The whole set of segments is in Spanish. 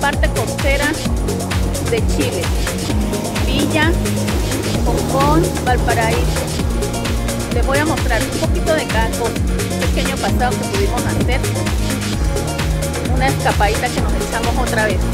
parte costera de Chile. Villa, Concón, Valparaíso. Les voy a mostrar un poquito de cada cosa. Un pequeño paseo que pudimos hacer. Una escapadita que nos echamos otra vez.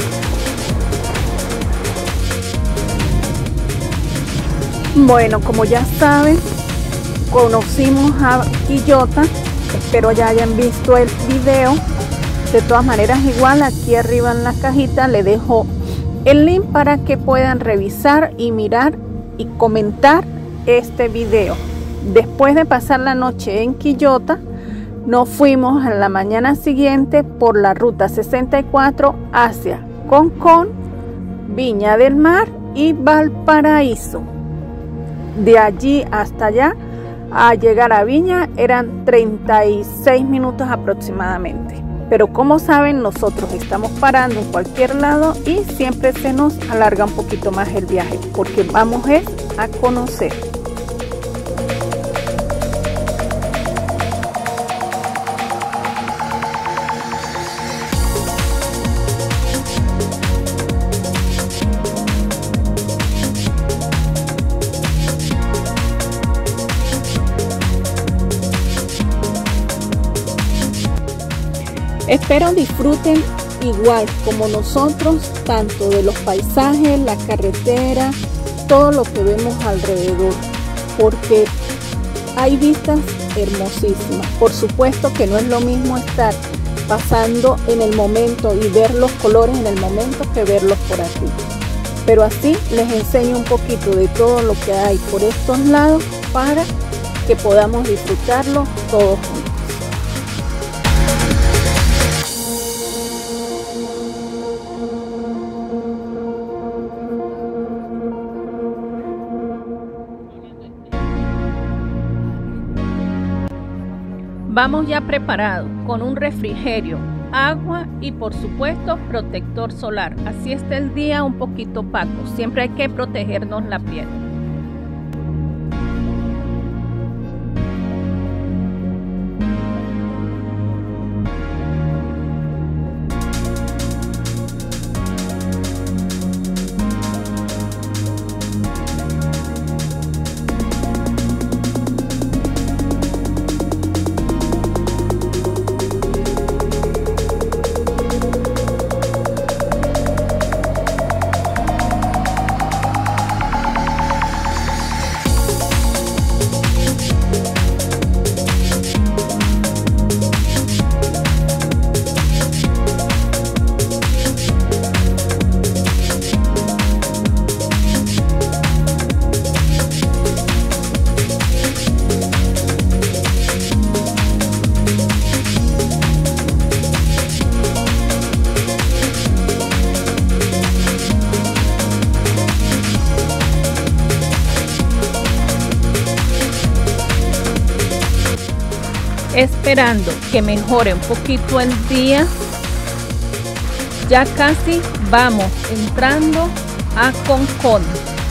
Bueno, como ya saben, conocimos a Quillota. Espero ya hayan visto el video. De todas maneras, igual aquí arriba en la cajita le dejo el link para que puedan revisar y mirar y comentar este video. Después de pasar la noche en Quillota, nos fuimos a la mañana siguiente por la ruta 64 hacia Concón, Viña del Mar y Valparaíso. De allí hasta allá, a llegar a Viña, eran 36 minutos aproximadamente. Pero como saben, nosotros estamos parando en cualquier lado y siempre se nos alarga un poquito más el viaje, porque vamos a conocer. Espero disfruten igual como nosotros, tanto de los paisajes, la carretera, todo lo que vemos alrededor, porque hay vistas hermosísimas. Por supuesto que no es lo mismo estar pasando en el momento y ver los colores en el momento que verlos por aquí. Pero así les enseño un poquito de todo lo que hay por estos lados para que podamos disfrutarlo todos juntos. Vamos ya preparados con un refrigerio, agua y por supuesto protector solar. Así está el día un poquito opaco. Siempre hay que protegernos la piel. Esperando que mejore un poquito el día, ya casi vamos entrando a Concón.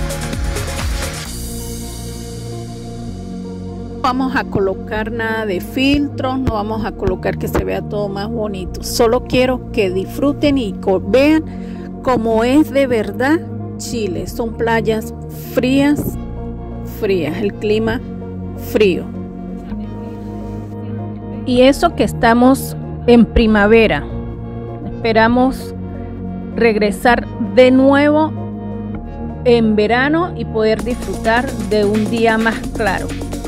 No vamos a colocar nada de filtros, no vamos a colocar que se vea todo más bonito. Solo quiero que disfruten y vean cómo es de verdad Chile. Son playas frías, el clima frío. Y eso que estamos en primavera. Esperamos regresar de nuevo en verano y poder disfrutar de un día más claro.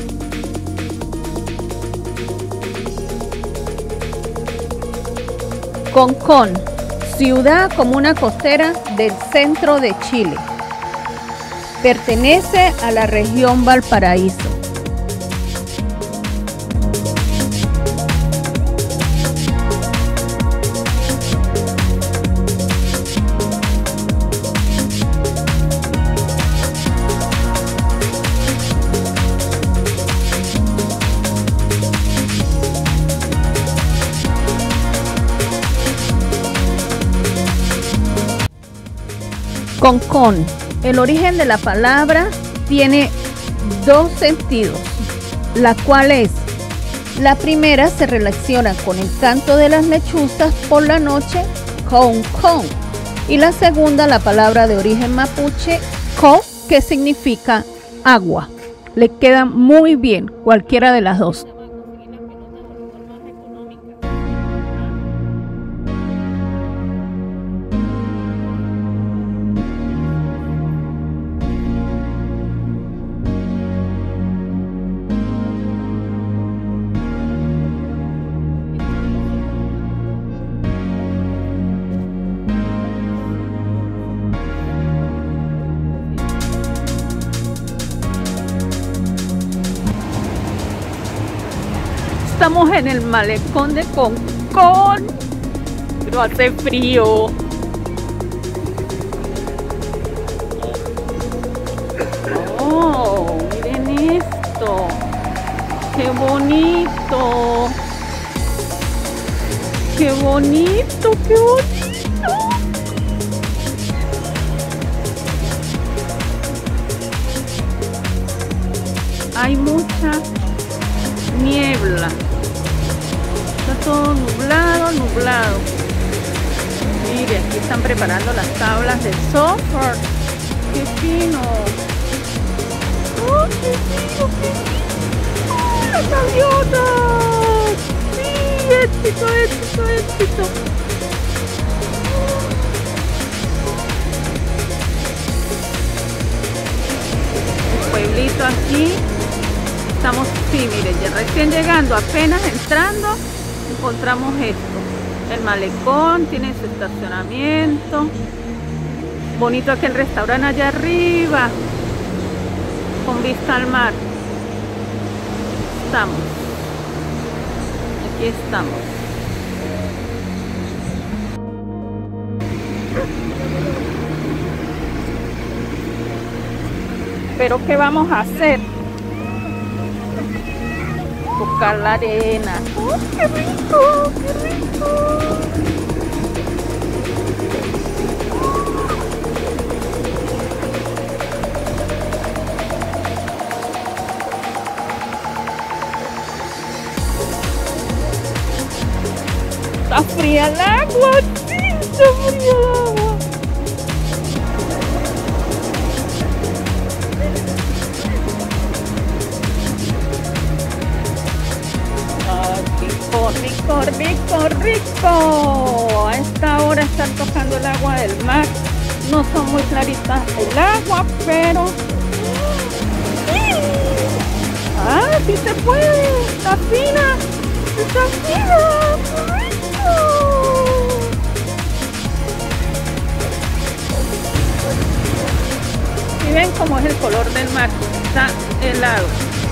Concón, ciudad comuna costera del centro de Chile. Pertenece a la región Valparaíso. Concón, el origen de la palabra tiene dos sentidos, la cual es, la primera se relaciona con el canto de las lechuzas por la noche, con, Y la segunda, la palabra de origen mapuche, co, que significa agua. Le queda muy bien cualquiera de las dos. Estamos en el malecón de Concón, pero hace frío. Oh, miren esto. Qué bonito. Qué bonito, qué bonito. Hay mucha niebla. Está todo nublado, nublado. Mire, aquí están preparando las tablas de surf. ¡Qué fino! ¡Oh, qué fino, qué fino! ¡Oh, las gaviotas! ¡Sí, éxito, éxito, éxito! El pueblito aquí. Estamos, sí, miren, ya recién llegando, apenas entrando, encontramos esto. El malecón tiene su estacionamiento. Bonito aquel restaurante allá arriba, con vista al mar. Estamos. Aquí estamos. Pero ¿qué vamos a hacer? Tocar la arena. ¡Oh, qué rico! ¡Qué rico! Está fría el agua, sí, está fría el agua. Rico, rico, rico. A esta hora estar tocando el agua del mar. No son muy claritas el agua, pero ah, sí se puede. Está fina. Está fina. ¡Qué rico! Y ven cómo es el color del mar. Está helado.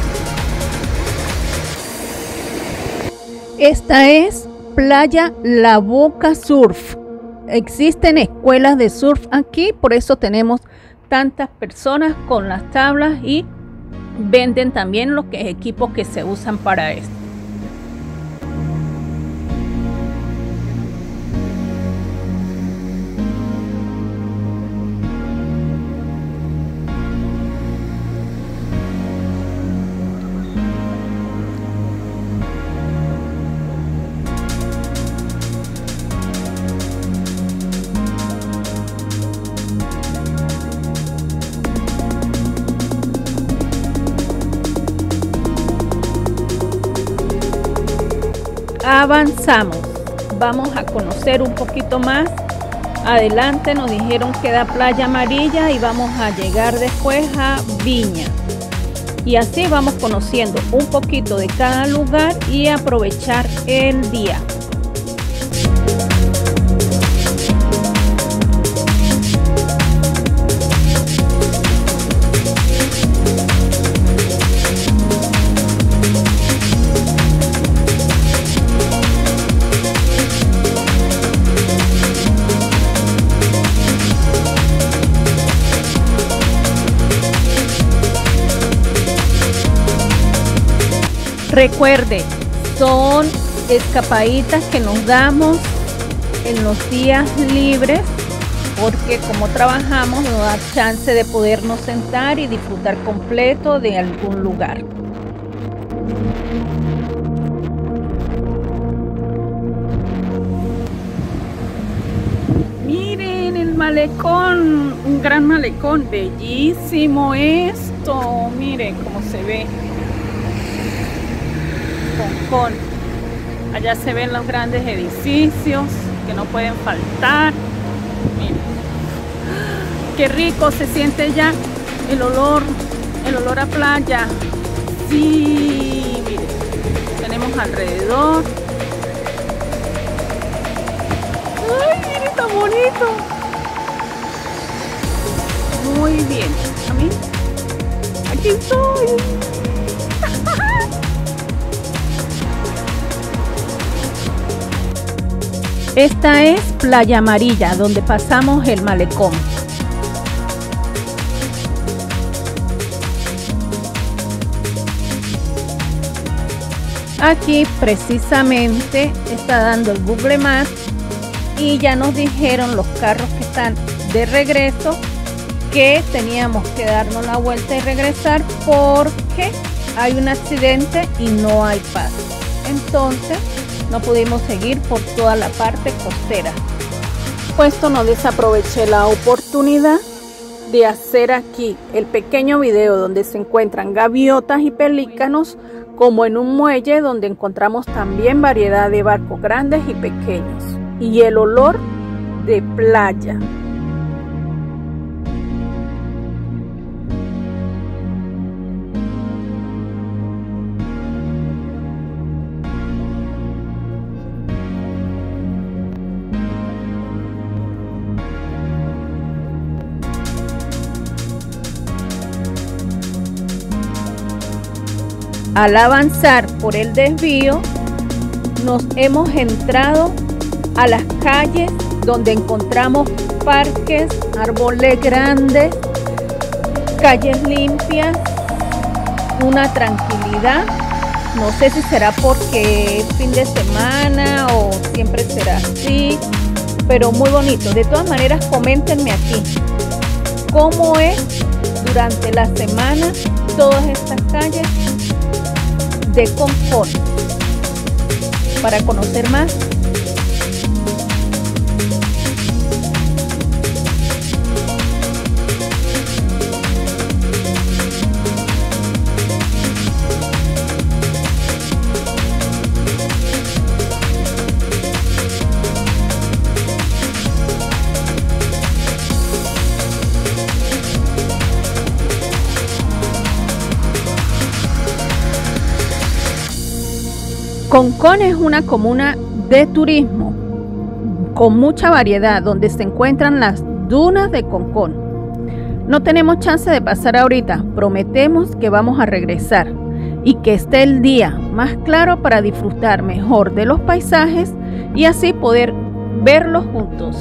Esta es Playa La Boca Surf. Existen escuelas de surf aquí, por eso tenemos tantas personas con las tablas y venden también los equipos que se usan para esto. Avanzamos, vamos a conocer un poquito más. Adelante nos dijeron que da Playa Amarilla y vamos a llegar después a Viña. Y así vamos conociendo un poquito de cada lugar y aprovechar el día. Recuerde, son escapaditas que nos damos en los días libres porque como trabajamos nos da chance de podernos sentar y disfrutar completo de algún lugar. Miren el malecón, un gran malecón, bellísimo esto, miren cómo se ve. Concón. Allá se ven los grandes edificios que no pueden faltar. Miren. Qué rico se siente ya el olor a playa. Sí, miren, tenemos alrededor. Ay, miren, tan bonito. Muy bien. A mí, aquí estoy. Esta es Playa Amarilla, donde pasamos el malecón. Aquí precisamente está dando el Google Maps y ya nos dijeron los carros que están de regreso que teníamos que darnos la vuelta y regresar porque hay un accidente y no hay paso. Entonces no pudimos seguir por toda la parte costera. Puesto no desaproveché la oportunidad de hacer aquí el pequeño video donde se encuentran gaviotas y pelícanos, como en un muelle donde encontramos también variedad de barcos grandes y pequeños y el olor de playa. Al avanzar por el desvío, nos hemos entrado a las calles donde encontramos parques, árboles grandes, calles limpias, una tranquilidad. No sé si será porque es fin de semana o siempre será así, pero muy bonito. De todas maneras, coméntenme aquí cómo es durante la semana todas estas calles de Concón para conocer más. Concón es una comuna de turismo con mucha variedad donde se encuentran las dunas de Concón. No tenemos chance de pasar ahorita, prometemos que vamos a regresar y que esté el día más claro para disfrutar mejor de los paisajes y así poder verlos juntos.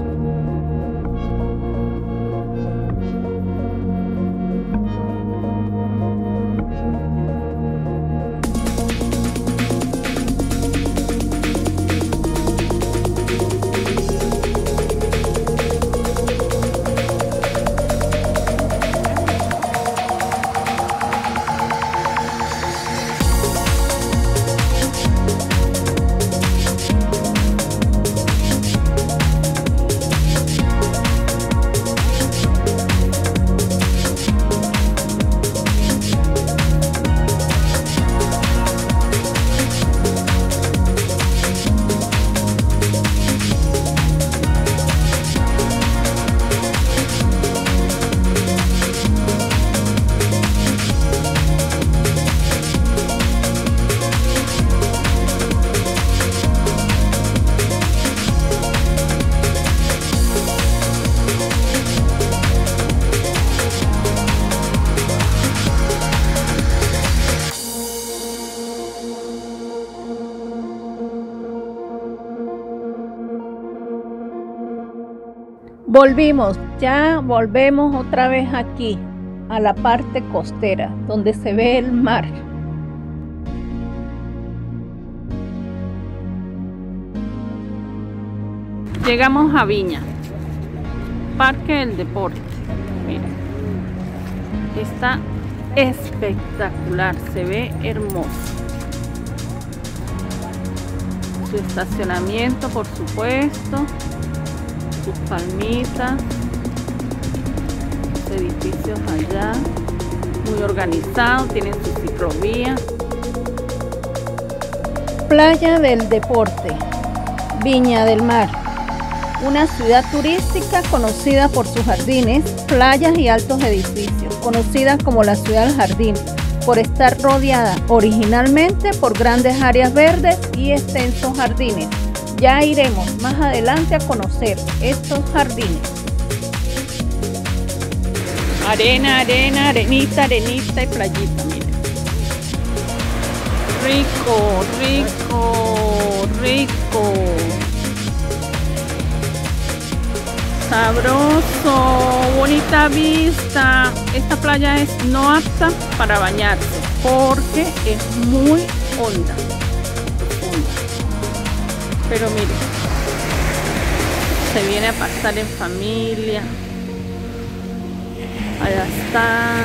Ya volvemos otra vez aquí a la parte costera donde se ve el mar. Llegamos a Viña, Parque del Deporte. Miren, está espectacular, se ve hermoso. Su estacionamiento, por supuesto. sus palmitas, edificios allá, muy organizados, tienen su ciclovía. Playa del Deporte, Viña del Mar, una ciudad turística conocida por sus jardines, playas y altos edificios, conocida como la ciudad del jardín, por estar rodeada originalmente por grandes áreas verdes y extensos jardines. Ya iremos más adelante a conocer estos jardines. Arena, arena, arenita, arenita y playita, miren. Rico, rico, rico. Sabroso, bonita vista. Esta playa es no apta para bañarse porque es muy honda, profunda. Pero miren, se viene a pasar en familia. Allá está.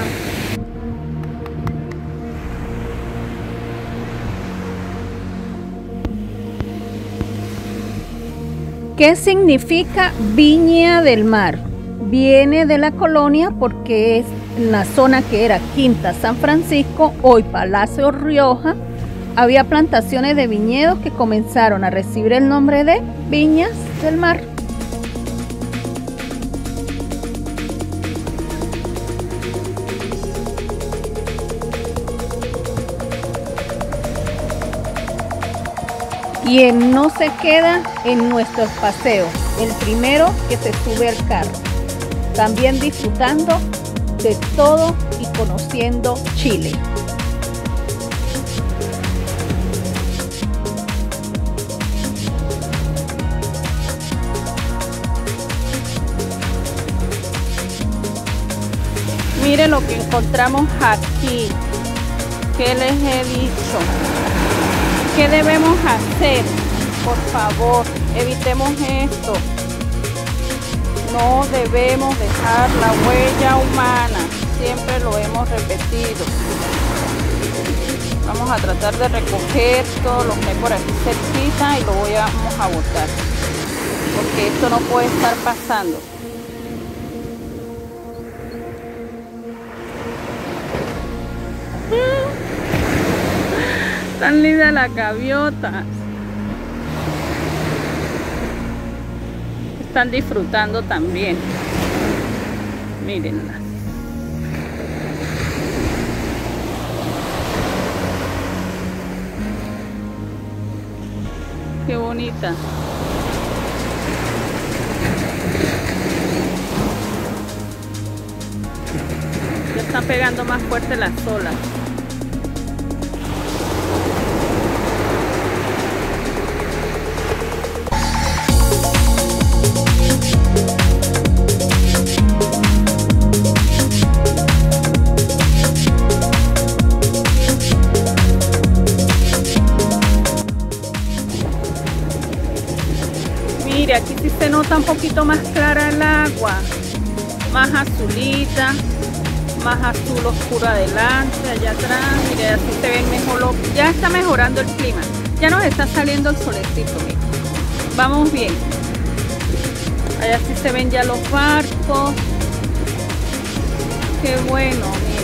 ¿Qué significa Viña del Mar? Viene de la colonia porque es la zona que era Quinta San Francisco, hoy Palacio Rioja. Había plantaciones de viñedos que comenzaron a recibir el nombre de Viñas del Mar. Quien no se queda en nuestros paseos, el primero que se sube al carro, también disfrutando de todo y conociendo Chile. Miren lo que encontramos aquí. ¿Qué les he dicho? ¿Qué debemos hacer? Por favor, evitemos esto. No debemos dejar la huella humana. Siempre lo hemos repetido. Vamos a tratar de recoger todo lo que hay por aquí cerquita y lo vamos a botar. Porque esto no puede estar pasando. Tan linda la gaviota. Están disfrutando también. Mírenlas. Qué bonita. Ya están pegando más fuerte las olas. Mire, aquí sí se nota un poquito más clara el agua, más azulita, más azul oscuro adelante, allá atrás. Mire, así se ven mejor. Ya está mejorando el clima, ya nos está saliendo el solecito. Mire. Vamos bien. Allá sí se ven ya los barcos. Qué bueno,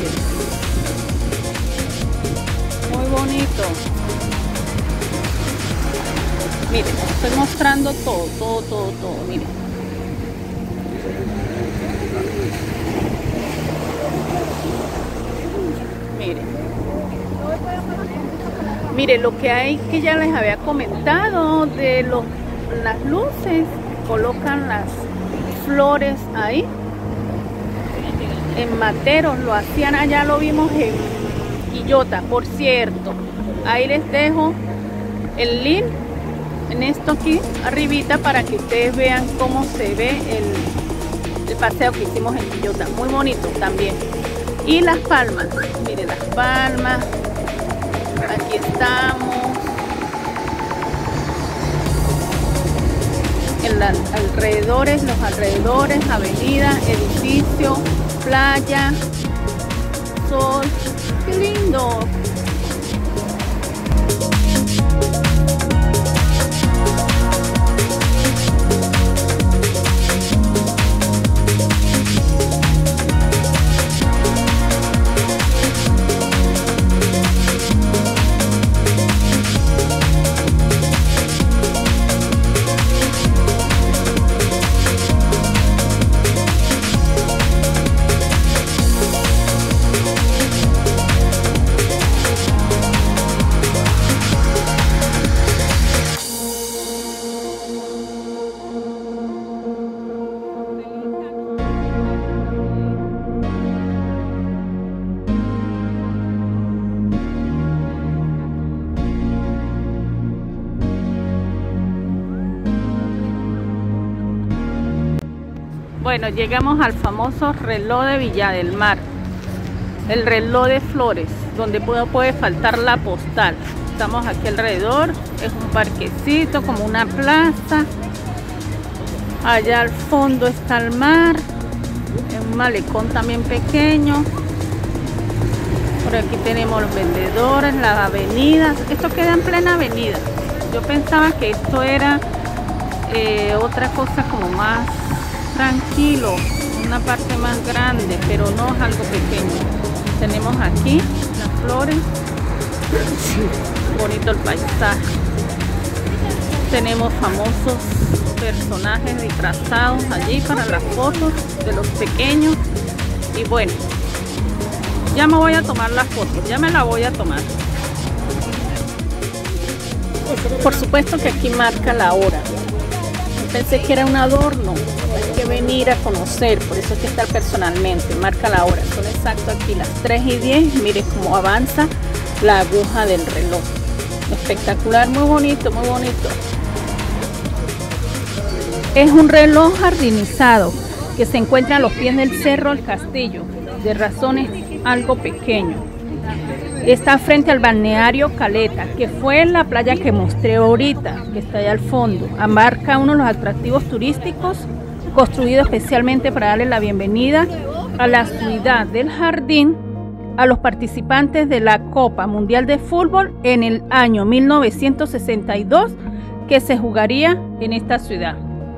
mire. Muy bonito. Miren, estoy mostrando todo, miren. Miren. Miren, lo que hay que ya les había comentado de las luces, colocan las flores ahí. En Materos lo hacían allá, lo vimos en Quillota, por cierto. Ahí les dejo el link. En esto aquí arribita para que ustedes vean cómo se ve el paseo que hicimos en Quillota. Muy bonito también. Y las palmas, miren las palmas. Aquí estamos. En los alrededores, avenida, edificio, playa, sol. ¡Qué lindo! Bueno, llegamos al famoso reloj de Villa del Mar, el reloj de flores, donde puede faltar la postal. Estamos aquí alrededor, es un parquecito, como una plaza. Allá al fondo está el mar, es un malecón también pequeño. Por aquí tenemos los vendedores, las avenidas. Esto queda en plena avenida. Yo pensaba que esto era otra cosa como más tranquilo, una parte más grande, pero no, es algo pequeño. Tenemos aquí las flores, bonito el paisaje. Tenemos famosos personajes disfrazados allí para las fotos de los pequeños. Y bueno, ya me voy a tomar las fotos, ya me la voy a tomar. Por supuesto que aquí marca la hora. Pensé que era un adorno, hay que venir a conocer, por eso es que está personalmente, marca la hora. Son exacto aquí las 3:10, mire cómo avanza la aguja del reloj. Espectacular, muy bonito, muy bonito. Es un reloj jardinizado que se encuentra a los pies del Cerro El Castillo, de razones algo pequeño. Está frente al balneario Caleta, que fue la playa que mostré ahorita, que está allá al fondo. Abarca uno de los atractivos turísticos, construido especialmente para darle la bienvenida a la ciudad del jardín a los participantes de la Copa Mundial de Fútbol en el año 1962, que se jugaría en esta ciudad.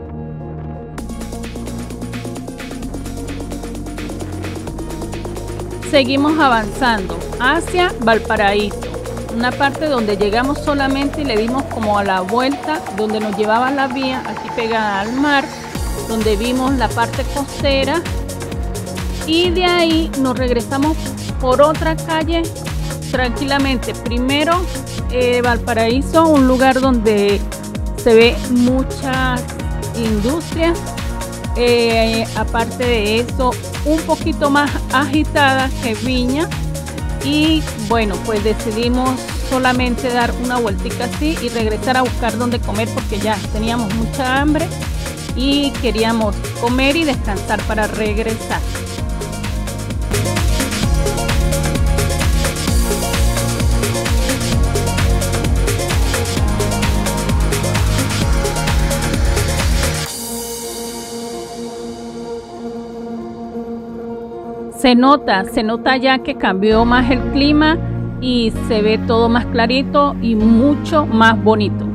Seguimos avanzando hacia Valparaíso, una parte donde llegamos solamente y le dimos como a la vuelta, donde nos llevaba la vía, aquí pegada al mar, donde vimos la parte costera, y de ahí nos regresamos por otra calle tranquilamente. Primero Valparaíso, un lugar donde se ve muchas industrias, aparte de eso un poquito más agitada que Viña, y bueno, pues decidimos solamente dar una vueltica así y regresar a buscar dónde comer, porque ya teníamos mucha hambre y queríamos comer y descansar para regresar. Se nota ya que cambió más el clima y se ve todo más clarito y mucho más bonito.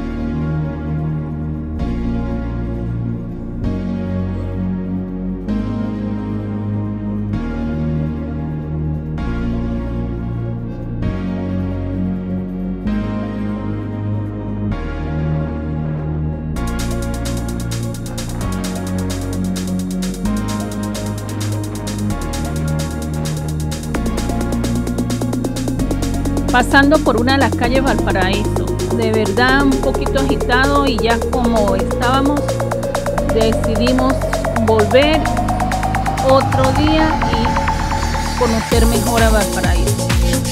Pasando por una de las calles Valparaíso, de verdad un poquito agitado, y ya como estábamos decidimos volver otro día y conocer mejor a Valparaíso.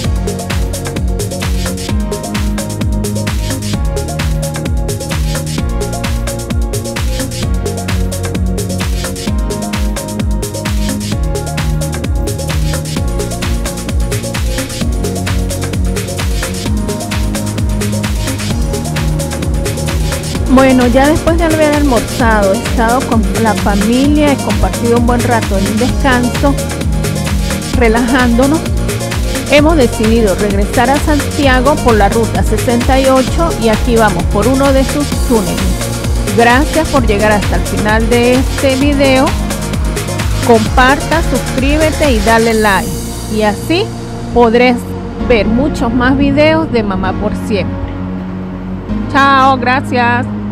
Bueno, ya después de haber almorzado, he estado con la familia, he compartido un buen rato en un descanso, relajándonos. Hemos decidido regresar a Santiago por la ruta 68 y aquí vamos por uno de sus túneles. Gracias por llegar hasta el final de este video. Comparta, suscríbete y dale like, y así podrás ver muchos más videos de Mamá por Siempre. Chao, gracias.